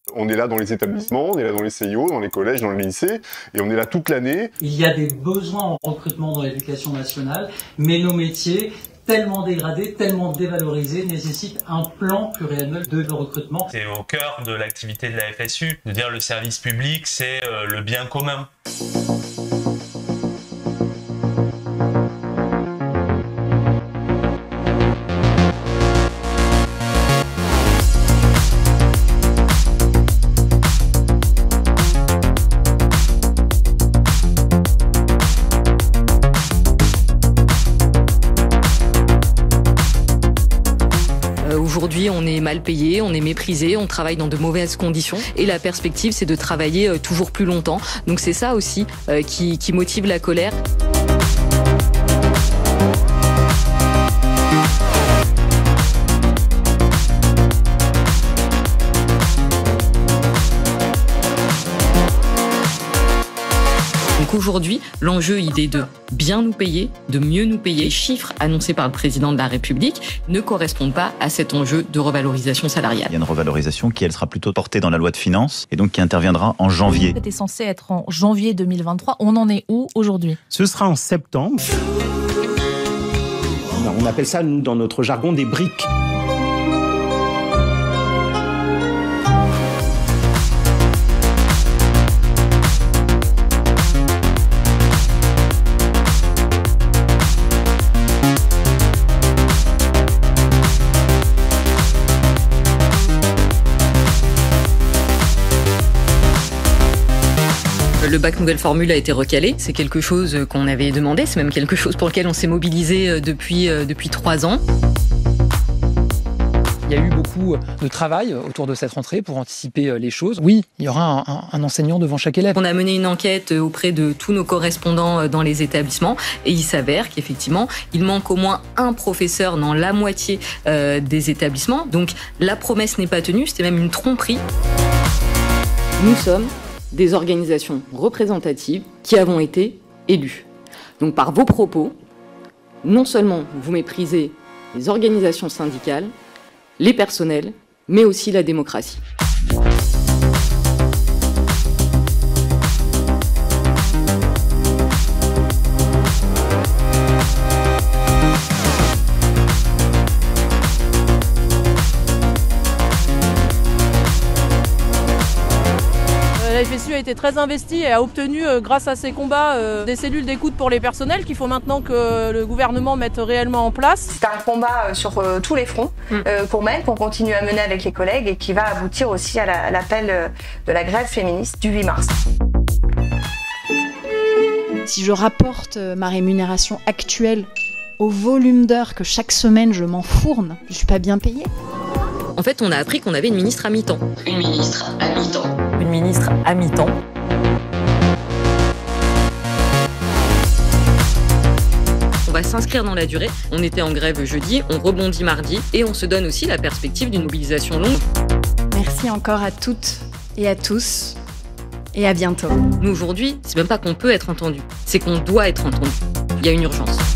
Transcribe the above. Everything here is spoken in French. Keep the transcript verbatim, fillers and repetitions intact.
On est là dans les établissements, on est là dans les C I O, dans les collèges, dans les lycées, et on est là toute l'année. Il y a des besoins en recrutement dans l'éducation nationale, mais nos métiers, tellement dégradés, tellement dévalorisés, nécessitent un plan pluriannuel de recrutement. C'est au cœur de l'activité de la F S U, de dire le service public, c'est euh, le bien commun. Aujourd'hui, on est mal payé, on est méprisé, on travaille dans de mauvaises conditions et la perspective, c'est de travailler euh, toujours plus longtemps. Donc c'est ça aussi euh, qui, qui motive la colère. Donc aujourd'hui, l'enjeu, il est de bien nous payer, de mieux nous payer. Les chiffres annoncés par le président de la République ne correspondent pas à cet enjeu de revalorisation salariale. Il y a une revalorisation qui, elle, sera plutôt portée dans la loi de finances et donc qui interviendra en janvier. C'était censé être en janvier deux mille vingt-trois. On en est où aujourd'hui? Ce sera en septembre. On appelle ça, nous, dans notre jargon, des briques. Le bac nouvelle formule a été recalé, c'est quelque chose qu'on avait demandé, c'est même quelque chose pour lequel on s'est mobilisé depuis, depuis trois ans. Il y a eu beaucoup de travail autour de cette rentrée pour anticiper les choses. Oui, il y aura un, un, un enseignant devant chaque élève. On a mené une enquête auprès de tous nos correspondants dans les établissements et il s'avère qu'effectivement, il manque au moins un professeur dans la moitié euh, des établissements. Donc la promesse n'est pas tenue, c'était même une tromperie. Nous sommes des organisations représentatives qui avons été élues. Donc par vos propos, non seulement vous méprisez les organisations syndicales, les personnels, mais aussi la démocratie. La F S U a été très investie et a obtenu, euh, grâce à ces combats, euh, des cellules d'écoute pour les personnels qu'il faut maintenant que le gouvernement mette réellement en place. C'est un combat sur euh, tous les fronts euh, qu'on mène, qu'on continue à mener avec les collègues et qui va aboutir aussi à l'appel la, euh, de la grève féministe du huit mars. Si je rapporte ma rémunération actuelle au volume d'heures que chaque semaine je m'enfourne, je ne suis pas bien payée. En fait, on a appris qu'on avait une ministre à mi-temps. Une ministre à mi-temps. Une ministre à mi-temps. On va s'inscrire dans la durée. On était en grève jeudi, on rebondit mardi et on se donne aussi la perspective d'une mobilisation longue. Merci encore à toutes et à tous et à bientôt. Nous aujourd'hui, c'est même pas qu'on peut être entendu, c'est qu'on doit être entendu. Il y a une urgence.